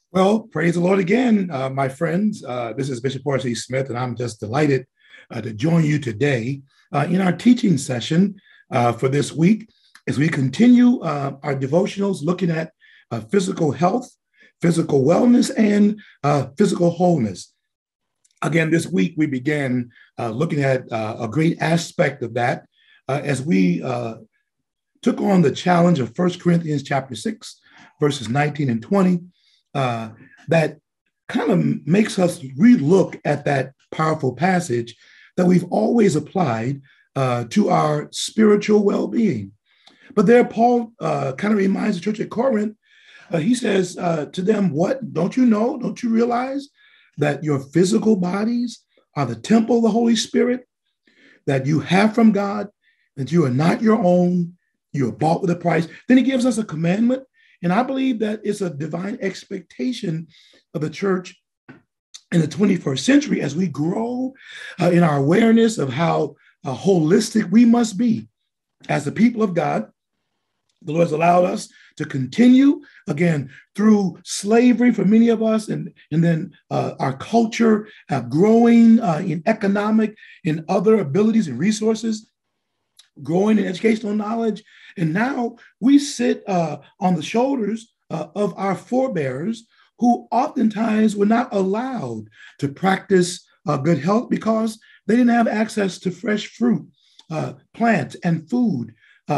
Well, praise the Lord again, my friends. This is Bishop Horace E. Smith, and I'm just delighted to join you today in our teaching session for this week as we continue our devotionals looking at physical health, physical wellness, and physical wholeness. Again, this week we began looking at a great aspect of that as we took on the challenge of 1 Corinthians chapter 6, verses 19 and 20. That kind of makes us relook at that powerful passage that we've always applied to our spiritual well-being. But there, Paul kind of reminds the church at Corinth, he says to them, what, don't you know, don't you realize that your physical bodies are the temple of the Holy Spirit that you have from God, that you are not your own, you are bought with a price. Then he gives us a commandment. And I believe that it's a divine expectation of the church in the 21st century as we grow in our awareness of how holistic we must be as the people of God. The Lord has allowed us to continue, again, through slavery for many of us, and then our culture growing in economic and other abilities and resources, growing in educational knowledge. And now we sit on the shoulders of our forebears who oftentimes were not allowed to practice good health because they didn't have access to fresh fruit, plants, and food,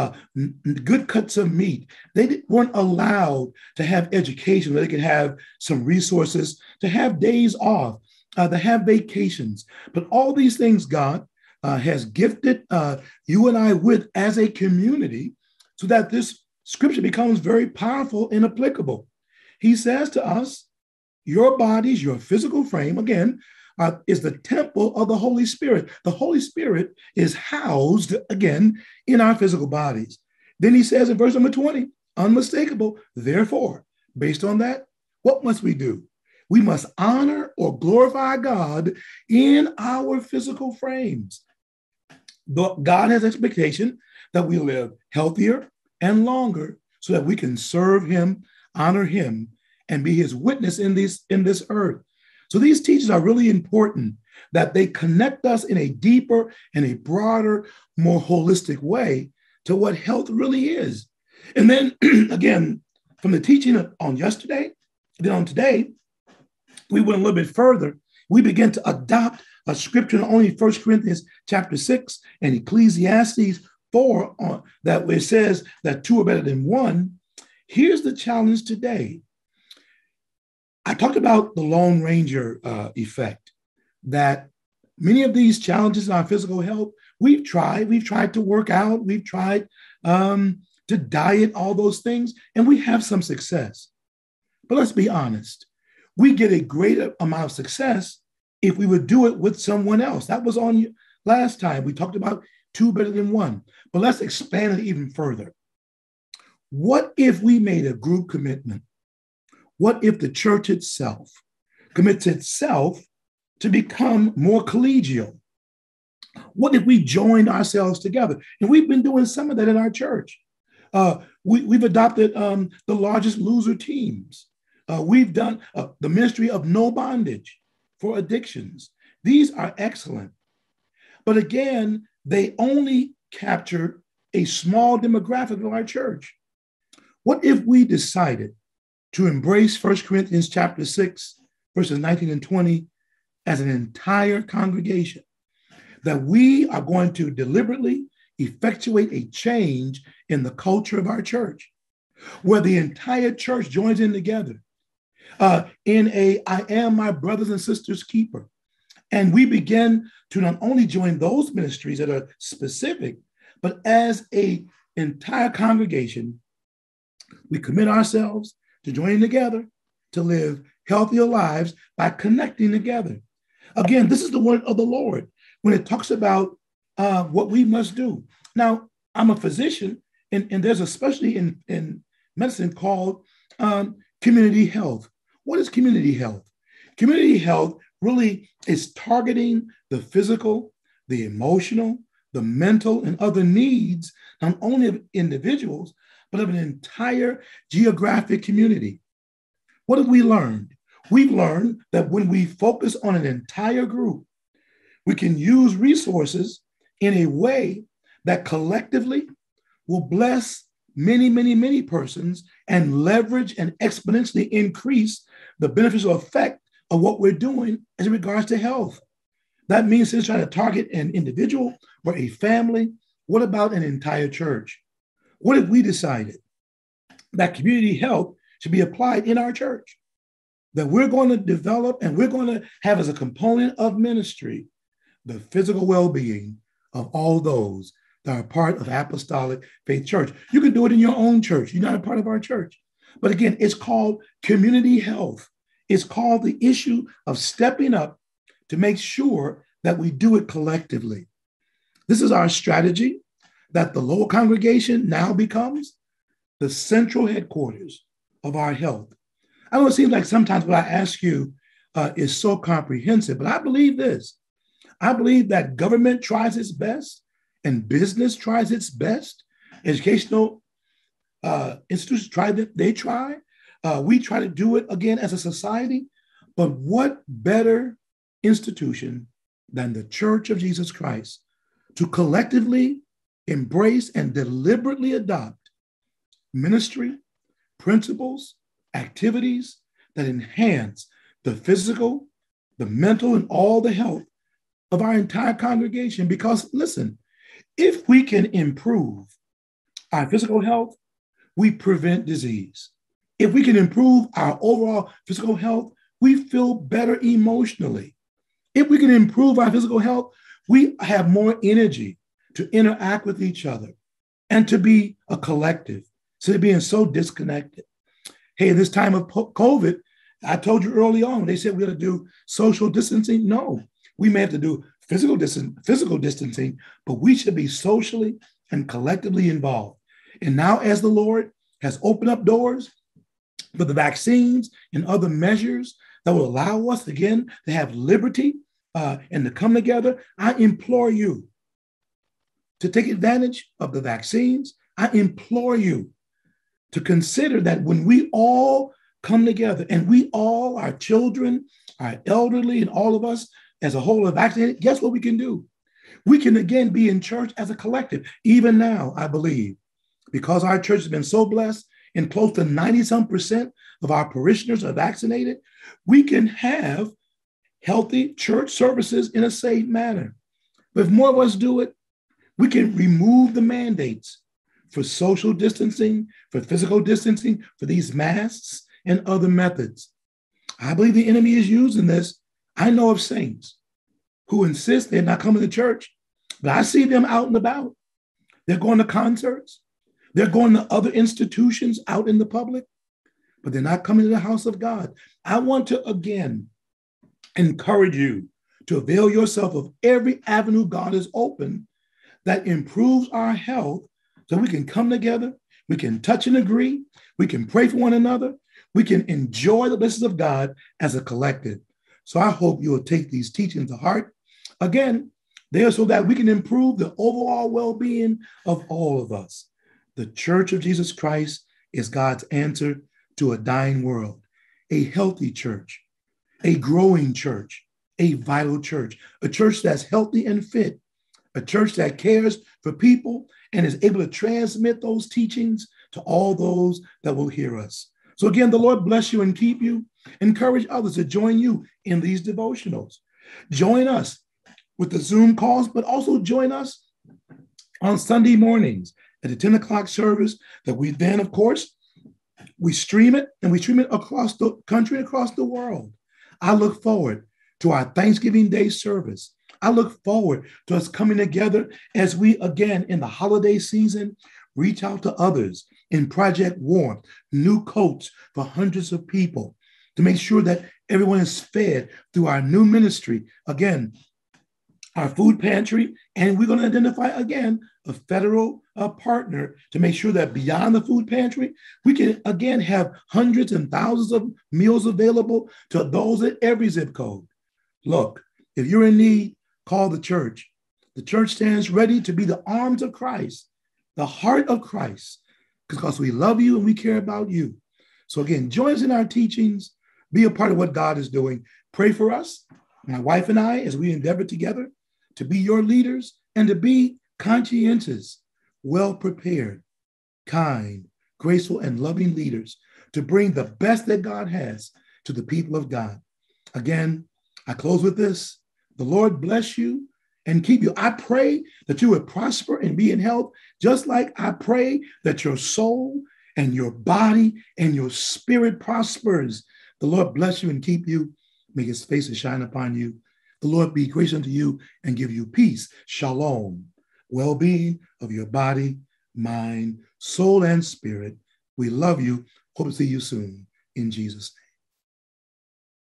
good cuts of meat. They weren't allowed to have education where they could have some resources, to have days off, to have vacations. But all these things God has gifted you and I with as a community so that this scripture becomes very powerful and applicable. He says to us, your bodies, your physical frame, again, is the temple of the Holy Spirit. The Holy Spirit is housed, again, in our physical bodies. Then he says in verse number 20, unmistakable, therefore, based on that, what must we do? We must honor or glorify God in our physical frames. God has expectation that we live healthier and longer so that we can serve him, honor him, and be his witness in this earth. So these teachings are really important, that they connect us in a deeper and a broader, more holistic way to what health really is. And then again, from the teaching on yesterday, then on today, we went a little bit further. We began to adopt a scripture not only 1 Corinthians chapter 6 and Ecclesiastes 4 that where it says that two are better than one. Here's the challenge today. I talked about the Lone Ranger effect, that many of these challenges in our physical health, we've tried to work out, we've tried to diet, all those things, and we have some success. But let's be honest, we get a greater amount of success if we would do it with someone else. That was on last time. We talked about two better than one, but let's expand it even further. What if we made a group commitment? What if the church itself commits itself to become more collegial? What if we joined ourselves together? And we've been doing some of that in our church. We've adopted the largest loser teams. We've done the ministry of no bondage for addictions. These are excellent. But again, they only capture a small demographic of our church. What if we decided to embrace 1 Corinthians chapter 6, verses 19 and 20 as an entire congregation, that we are going to deliberately effectuate a change in the culture of our church, where the entire church joins in together in a I am my brothers and sisters keeper. And we begin to not only join those ministries that are specific, but as an entire congregation, we commit ourselves to joining together to live healthier lives by connecting together. Again, this is the word of the Lord when it talks about what we must do. Now, I'm a physician, and there's especially in medicine called community health. What is community health? Community health really is targeting the physical, the emotional, the mental, and other needs, not only of individuals, but of an entire geographic community. What have we learned? We've learned that when we focus on an entire group, we can use resources in a way that collectively will bless many, many, many persons and leverage and exponentially increase the beneficial effect of what we're doing as regards to health. That means instead of trying to target an individual or a family, what about an entire church? What if we decided that community health should be applied in our church? That we're going to develop and we're going to have as a component of ministry the physical well-being of all those that are part of Apostolic Faith Church. You can do it in your own church. You're not a part of our church. But again, it's called community health. It's called the issue of stepping up to make sure that we do it collectively. This is our strategy, that the local congregation now becomes the central headquarters of our health. I know it seems like sometimes what I ask you is so comprehensive, but I believe this. I believe that government tries its best and business tries its best. Educational institutions try, they try. We try to do it again as a society. But what better institution than the Church of Jesus Christ to collectively embrace and deliberately adopt ministry, principles, activities that enhance the physical, the mental, and all the health of our entire congregation? Because listen, if we can improve our physical health, we prevent disease. If we can improve our overall physical health, we feel better emotionally. If we can improve our physical health, we have more energy to interact with each other and to be a collective instead of being so disconnected. Hey, this time of COVID, I told you early on, they said we got to do social distancing. No, we may have to do physical distancing, but we should be socially and collectively involved. And now as the Lord has opened up doors for the vaccines and other measures that will allow us again to have liberty and to come together, I implore you to take advantage of the vaccines. I implore you to consider that when we all come together and we all, our children, our elderly, and all of us as a whole are vaccinated, guess what we can do? We can again be in church as a collective. Even now, I believe, because our church has been so blessed and close to 90-some% of our parishioners are vaccinated, we can have healthy church services in a safe manner. But if more of us do it, we can remove the mandates for social distancing, for physical distancing, for these masks and other methods. I believe the enemy is using this. I know of saints who insist they're not coming to church, but I see them out and about. They're going to concerts. They're going to other institutions out in the public, but they're not coming to the house of God. I want to again encourage you to avail yourself of every avenue God has opened that improves our health so we can come together, we can touch and agree, we can pray for one another, we can enjoy the blessings of God as a collective. So I hope you will take these teachings to heart. Again, they are so that we can improve the overall well-being of all of us. The Church of Jesus Christ is God's answer to a dying world, a healthy church, a growing church, a vital church, a church that's healthy and fit, a church that cares for people and is able to transmit those teachings to all those that will hear us. So again, the Lord bless you and keep you. Encourage others to join you in these devotionals. Join us with the Zoom calls, but also join us on Sunday mornings at the 10 o'clock service that we then, of course, we stream it and we stream it across the country, across the world. I look forward to our Thanksgiving Day service. I look forward to us coming together as we, again, in the holiday season, reach out to others in Project Warmth, new coats for hundreds of people to make sure that everyone is fed through our new ministry. Again, our food pantry, and we're going to identify, again, a federal partner to make sure that beyond the food pantry, we can, again, have hundreds and thousands of meals available to those at every zip code. Look, if you're in need, call the church. The church stands ready to be the arms of Christ, the heart of Christ, because we love you and we care about you. So again, join us in our teachings. Be a part of what God is doing. Pray for us, my wife and I, as we endeavor together to be your leaders and to be conscientious, well-prepared, kind, graceful, and loving leaders to bring the best that God has to the people of God. Again, I close with this. The Lord bless you and keep you. I pray that you would prosper and be in health, just like I pray that your soul and your body and your spirit prospers. The Lord bless you and keep you. Make his face to shine upon you. The Lord be gracious unto you and give you peace, shalom, well-being of your body, mind, soul, and spirit. We love you. Hope to see you soon in Jesus' name.